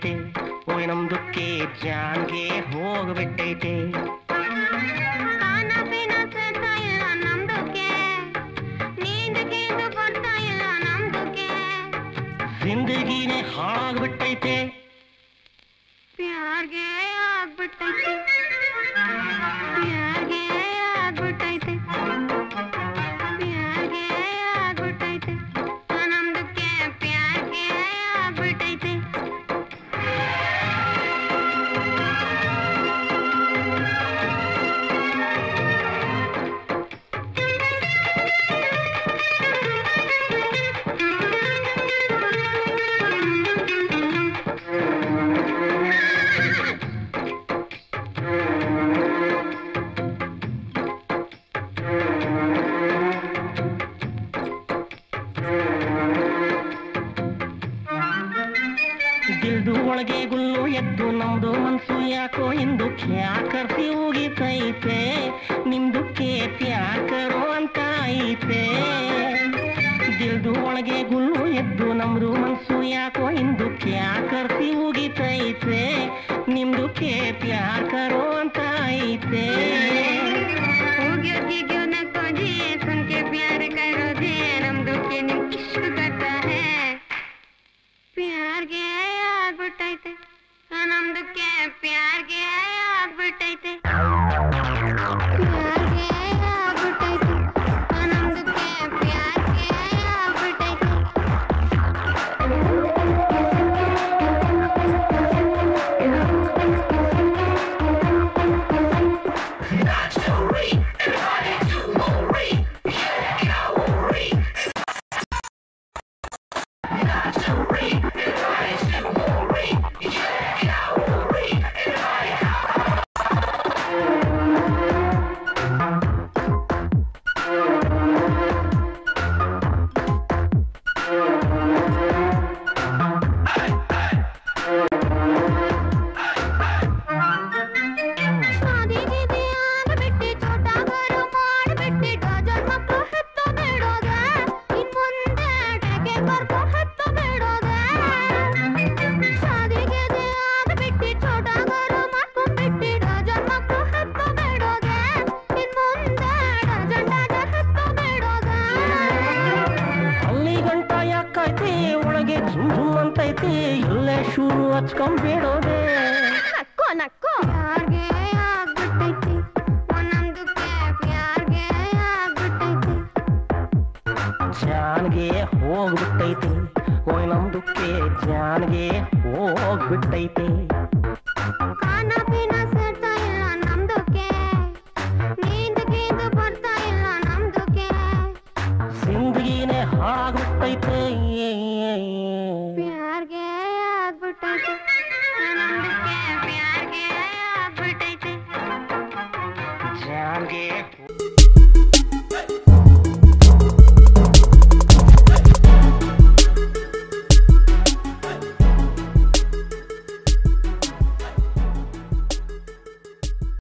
ಹೋಗ್ಬಿಟ್ಟೈತೆ ಓಯ್ ನಮ್ದಕ್ಕೆ ಜಾನ್ಗೆ ಹೋಗ್ಬಿಟ್ಟೈತೆ ಜಿಂದಗಿನೇ ಹಾಳಾಗ್ಬಿಟ್ಟೈತೆ ಪ್ಯಾರ್ಗೆ ಆಗ್ಬಿಟ್ಟೈತೆ ಪ್ಯಾರ್ಗೆ ಆಗ್ಬಿಟ್ಟೈತೆ ಪ್ಯಾರ್ಗೆ ಆಗ್ಬಿಟ್ಟೈತೆ ನಮ್ದಕ್ಕೆ ಪ್ಯಾರ್ಗೆ ಆಗ್ಬಿಟ್ಟೈತೆ ದಿಲ್ದು ಒಳಗೆ ಗುಲ್ಲು ಎದ್ದು ನಮ್ದು ಮನ್ಸು ಯಾಕೋ ಎಂದು ಕ್ಯಾಕರ್ಸಿ ಹೋಗಿತೈತೆ ನಿಮ್ದುಕ್ಕೆ ಪ್ಯಾಕರೋ ಅಂತ ಐತೆ ದಿಲ್ದು ಒಳಗೆ ಗುಲ್ಲು ಎದ್ದು ನಮ್ದು ಮನ್ಸು ಯಾಕೋ ಎಂದು ಕ್ಯಾಕರ್ಸಿ ಹೋಗಿತೈತೆ ನಿಮ್ದುಕ್ಕೆ ಪ್ಯಾಕರೋ ಅಂತ ಐತೆ ಪ್ಯಾರ್ಗೆ ಆಗ್ಬಿಟ್ಟೈತೆ ನಮ್ದಕ್ಕೆ ಪ್ಯಾರ್ಗೆ ಆಗ್ಬಿಟ್ಟೈತೆ ಪ್ಯಾರ್ಗೆ ಆಗ್ಬಿಟ್ಟೈತೆ ನಮ್ದಕ್ಕೆ ಪ್ಯಾರ್ಗೆ ಆಗ್ಬಿಟ್ಟೈತೆ ಒಳಗೆ ಝುಮ್ ಝುಮ್ ಅಂತೈತಿ ಇಲ್ಲೇ ಶುರು ಹಚ್ಕೊಂಡ್ಬಿಡೋದೆ ನಕ್ಕೋ ನಕ್ಕೋ ಪ್ಯಾರ್ಗೆ ಆಗ್ಬಿಟ್ಟೈತಿ ಒಂದೊಂದಕ್ಕೆ ಪ್ಯಾರ್ಗೆ ಆಗ್ಬಿಟ್ಟೈತಿ ಜಾನ್ಗೆ ಹೋಗ್ಬಿಟ್ಟೈತಿ ಓಯ್ ನಮ್ದಕ್ಕೆ ಜಾನ್ಗೆ ಹೋಗ್ಬಿಟ್ಟೈತಿ ಖಾನ ಪೀನ ಸೇರ್ತಾ ಇಲ್ಲ ನಮ್ದಕ್ಕೆ ನೀಂದು ಗೀಂದು ಬರ್ತಾ ಇಲ್ಲ ನಮ್ದಕ್ಕೆ ಜಿಂದಗಿನೇ ಹಾಳಾಗ್ಬಿಟ್ಟೈತೆ ಪ್ಯಾರ್ಗೆ ಆಗ್ಬಿಟ್ಟೈತೆ ನಮ್ದಕ್ಕೆ ಪ್ಯಾರ್ಗೆ ಆಗ್ಬಿಟ್ಟೈತೆ ಜಾನ್ಗೆ